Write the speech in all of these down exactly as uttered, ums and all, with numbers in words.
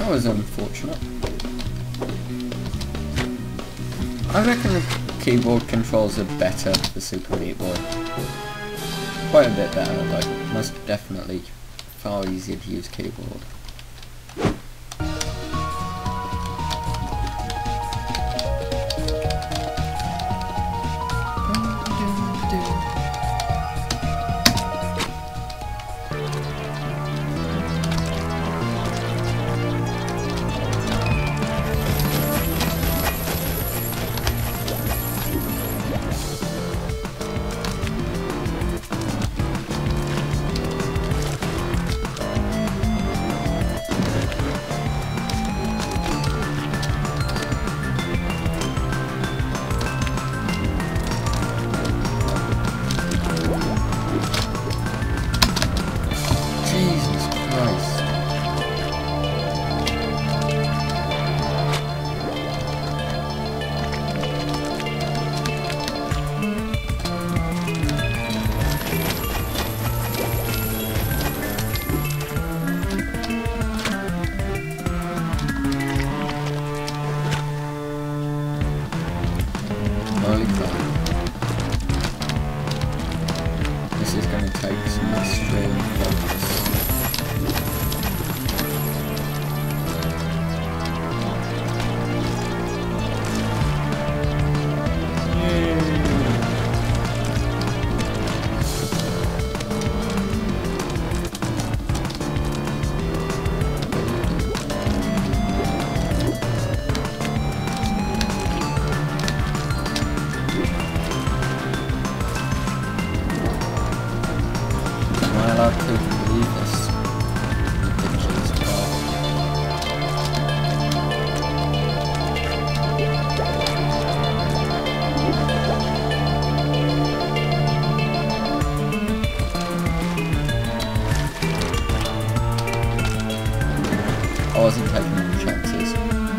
That was unfortunate. I reckon the keyboard controls are better for Super Meat Boy. Quite a bit better, like most definitely far easier to use keyboard. This is going to take some extreme focus. I couldn't believe this. Ridiculous part. I wasn't taking any chances.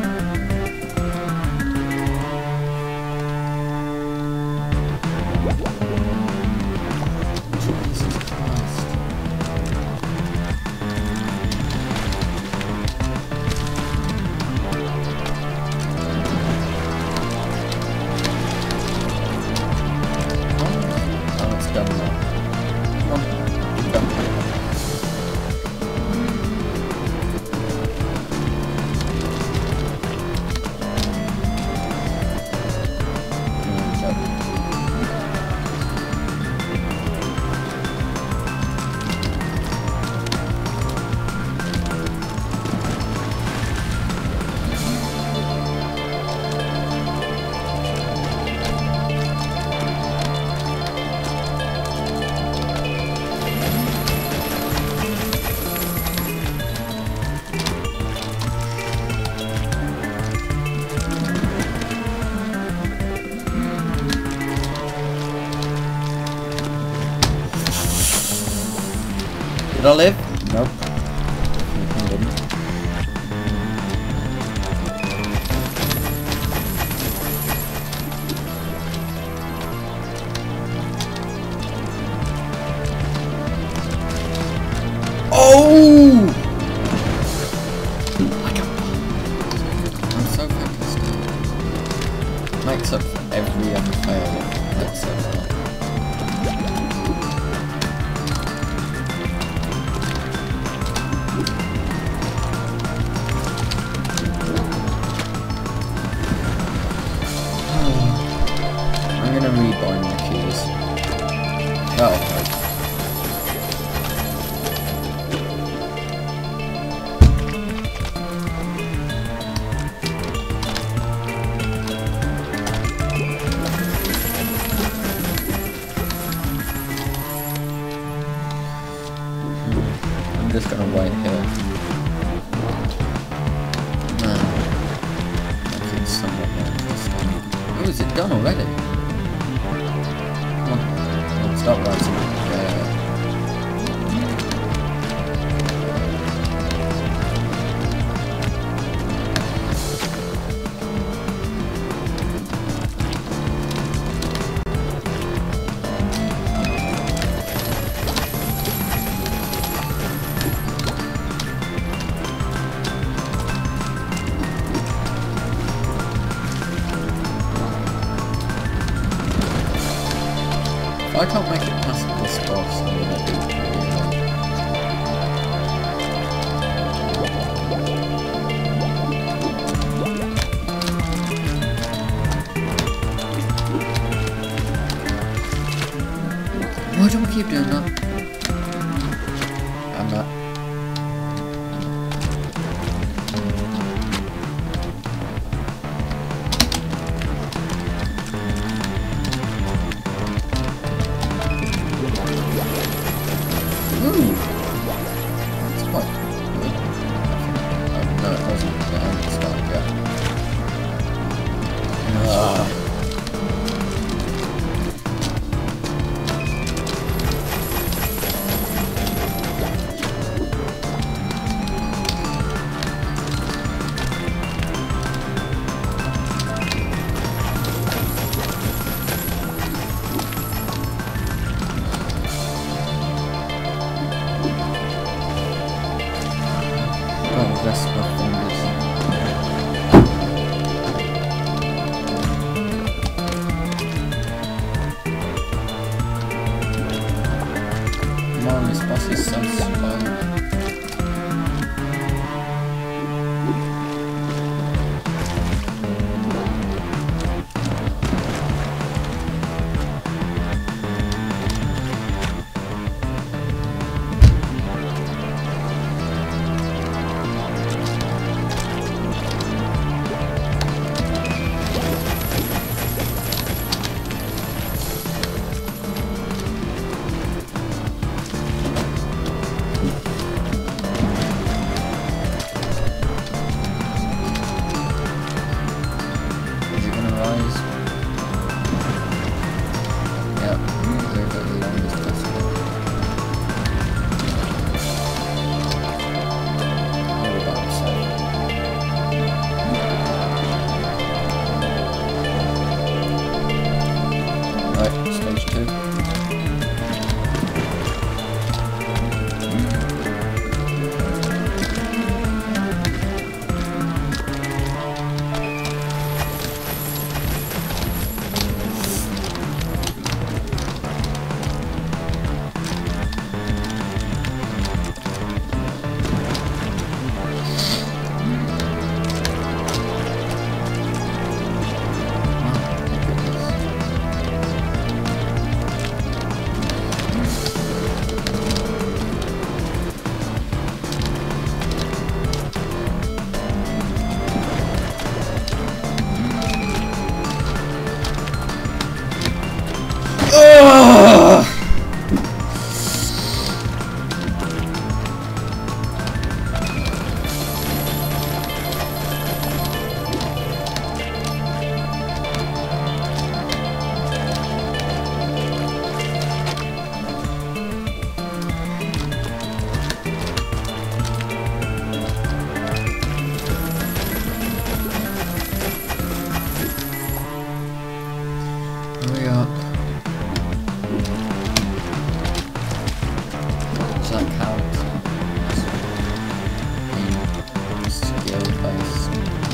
Did I live? Nope. I didn't. Oh! I'm so focused. Makes up for every other fail that's so far. I'm gonna rebind my keys. Oh, okay. I'm just gonna wait here. Man, make it somewhat more interesting. Oh, is it done already? Come on, oh, stop rising. Yeah. I can't make it past this boss, I'm gonna do it really long. Why do I keep doing that? I'm not. Ooh! That's quite good. Oh, no, it wasn't. The end started yet. Ah. Oh, rest my fingers. Man, this boss is so slow. Ugh! Hurry up. Does that count? In skill base.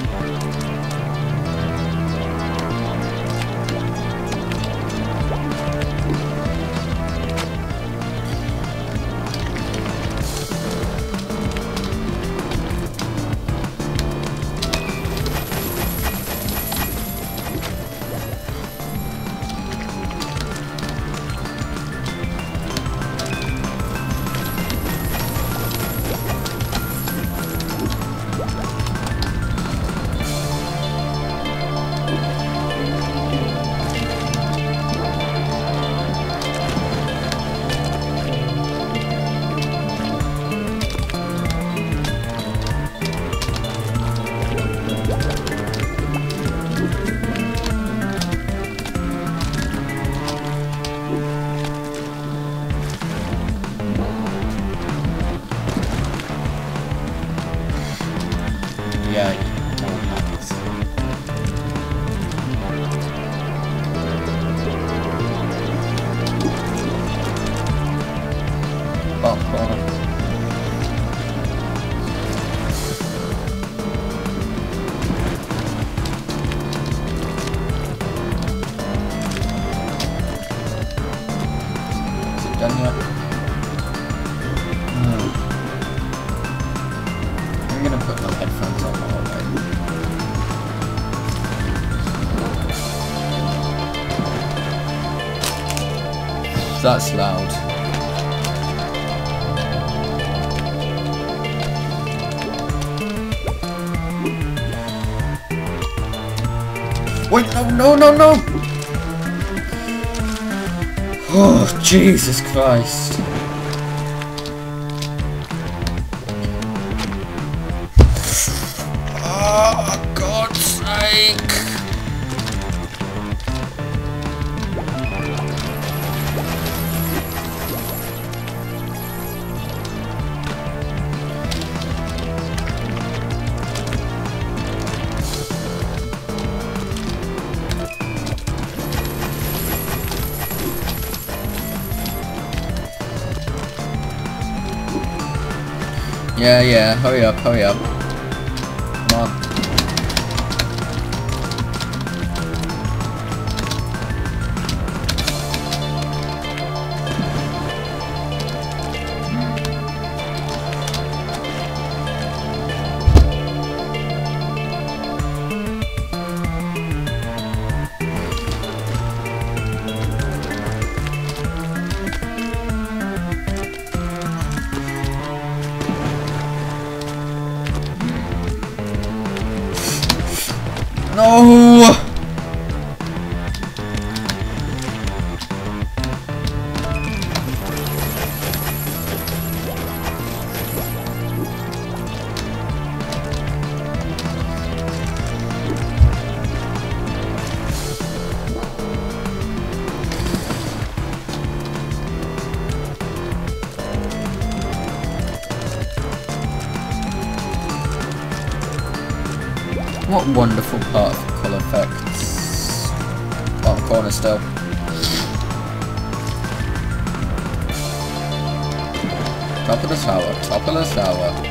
Yeah, more hacks. Bottom corner. put my headphones on while I wait. That's loud. Wait, no, no, no, no! Oh, Jesus Christ. Oh, God's sake! Yeah, yeah, hurry up, hurry up. Come on. No! What wonderful part of colour effects. Bottom corner still. Top of the tower, top of the tower.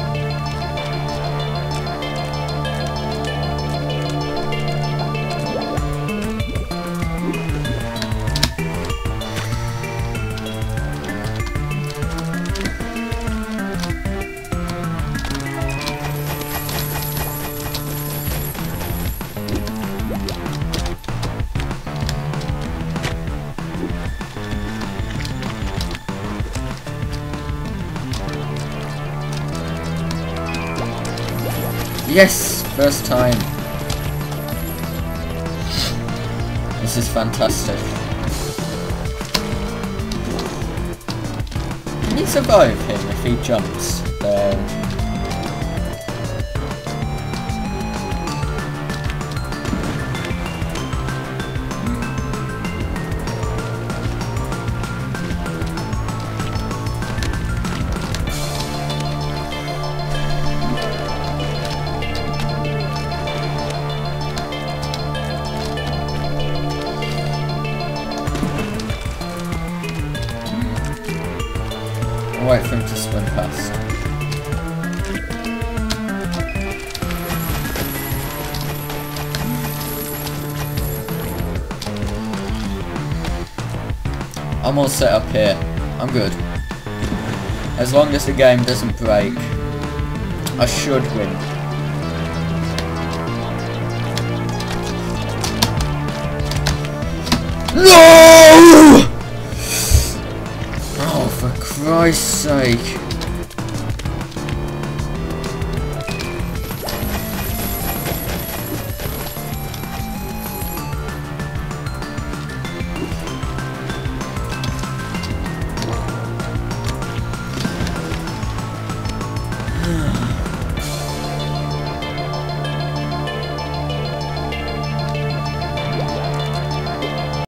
Yes! First time. This is fantastic. Can you survive him if he jumps there? Wait for him to spin past. I'm all set up here. I'm good. As long as the game doesn't break, I should win. No! For Christ's sake.